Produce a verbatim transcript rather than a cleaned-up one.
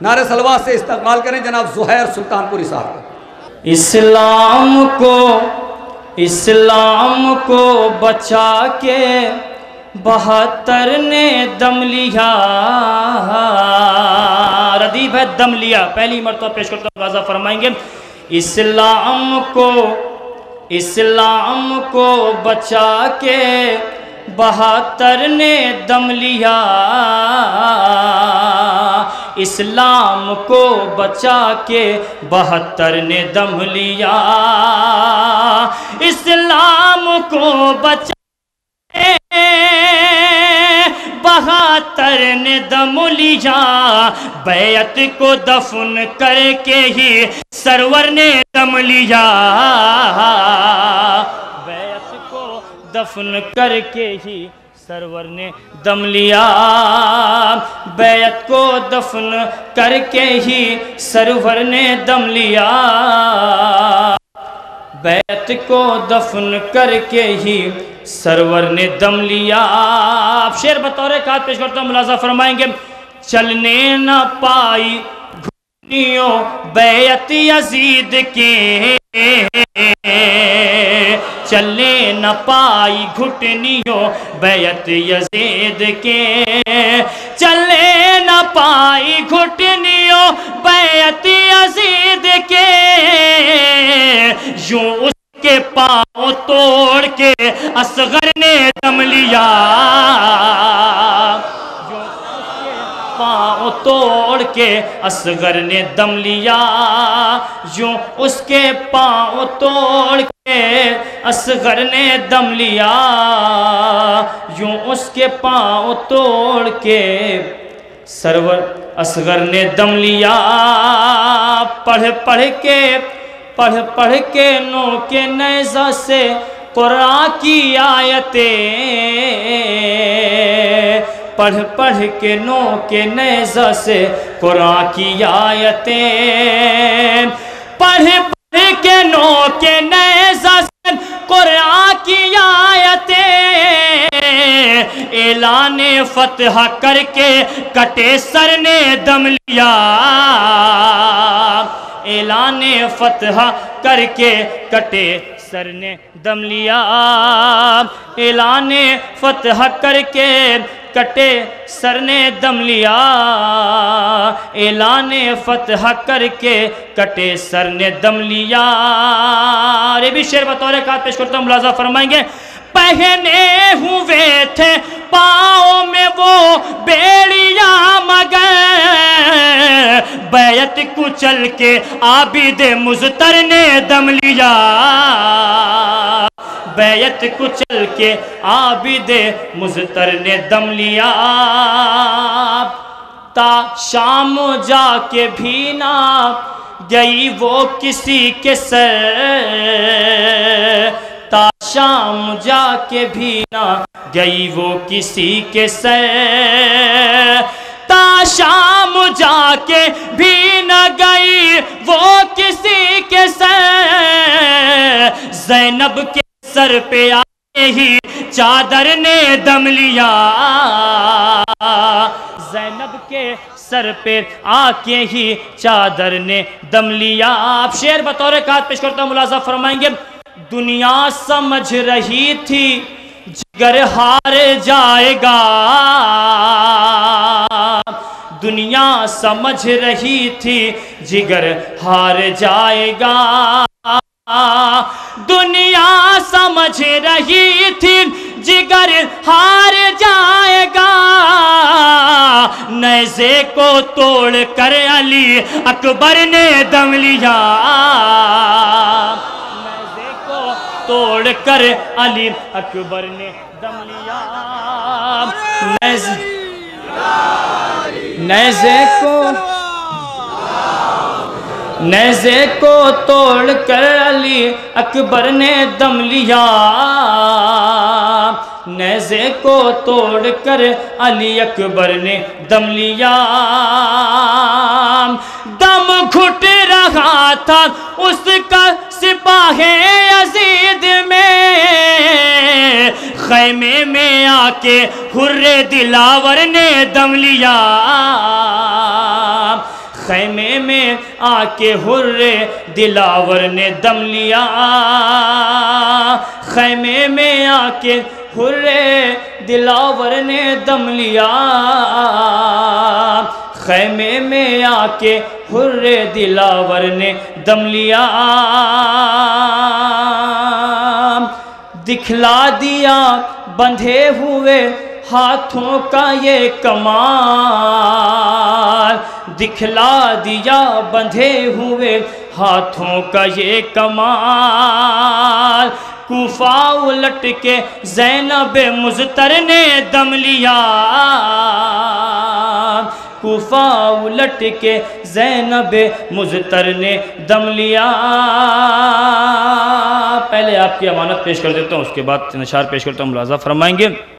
نعرہ صلوات سے استقبال کریں جناب زہیر سلطان پوری صاحب کا۔ اسلام کو اسلام کو بچا کے بہتر نے دم لیا، ردیف ہے دم لیا، پہلی مرتبہ پیش کرتا ہوں، واضح فرمائیں گے۔ اسلام کو اسلام کو بچا کے بہتر نے دم لیا، اسلام کو بچا کے بہتر نے دم لیا، اسلام کو بچا کے بہتر نے دم لیا، بیعت کو دفن کر کے ہی سرور نے دم لیا، بیعت کو دفن کر کے ہی سرور نے دم لیا، بیعت کو دفن کر کے ہی سرور نے دم لیا، بیعت کو دفن کر کے ہی سرور نے دم لیا۔ اب شعر بطور خاص پیش کرتا ہوں، ملاحظہ فرمائیں گے۔ چلنے نہ پائی گھٹنیوں بیعت یزید کے، چلنے نہ پائی گھٹنیوں بیعت یزید کے، چلنے نہ پائی گھٹنیوں بیعت یزید کے، یوں اس کے پاؤں توڑ کے اصغر نے دم لیا، یوں اس کے پاؤں توڑ کے اصغر نے دم لیا، یوں اس کے پاؤں توڑ کے اصغر نے دم لیا، یوں اس کے پاؤں توڑ کے سرور اصغر نے دم لیا، پڑھ پڑھ کے پڑھ پڑھ کے نو کے نیزہ سے قرآن کی آیتیں، پڑھ پڑھ کے نو کے نیزہ سے قرآن کی آیتیں، پڑھ پڑھ کے نو کے نیزہ سے قرآن کی آیتیں، اعلان فتح کر کے کٹے سر نے دم لیا، اعلان فتح کر کے کٹے سر نے دم لیا، اعلان فتح کر کے کٹے سر نے دم لیا، اعلان فتح کر کے کٹے سر نے دم لیا۔ یہ بھی شعر بطور خاص پیش کرتا ہوں، ملاحظہ فرمائیں گے۔ پہنے ہوئے تھے پاؤں میں وہ بیڑیاں مگر، بیعت کچل کے عابد مزتر نے دم لیا، بیعت کچل کے عابد مزتر نے دم لیا، تا شام جا کے بھی نہ گئی وہ کسی کے سر، تا شام جا کے بھی نہ گئی وہ کسی کے سر، تا شام جا کے بھی نہ گئی وہ کسی کے سر، زینب کے سر پہ آئے ہی چادر نے دم لیا، زینب کے سر پہ آ کے ہی چادر نے دم لیا۔ آپ شعر بطور خاص پیش کرتا ہوں، ملاحظہ فرمائیں گے۔ دنیا سمجھ رہی تھی جگر ہار جائے گا، دنیا سمجھ رہی تھی جگر ہار جائے گا، دنیا سمجھ رہی تھی جگر ہار جائے گا، نیزے کو توڑ کر علی اکبر نے دم لیا، نیزے کو توڑ کر علی اکبر نے دم لیا، نیزے نیزے کو نیزے کو توڑ کر علی اکبر نے دم لیا، نیزے کو توڑ کر علی اکبر نے دم لیا، دم گھٹ رہا تھا اس کا سپاہ یزید میں، خیمے میں آ کے حر دلاور نے دم لیا، خیمے میں آ کے حر دلاور نے دم لیا، خیمے میں آ کے حر دلاور نے دم لیا، خیمے میں آ کے حر دلاور نے دم لیا، دکھلا دیا بندھے ہوئے ہاتھوں کا یہ کمال، دکھلا دیا بندھے ہوئے ہاتھوں کا یہ کمال، کوفہ الٹ کے زینب مضطر نے دم لیا، کوفہ الٹ کے زینب مضطر نے دم لیا۔ پہلے آپ کی امانت پیش کر دیتا ہوں، اس کے بعد نشار پیش کرتا ہوں، ملاحظہ فرمائیں گے۔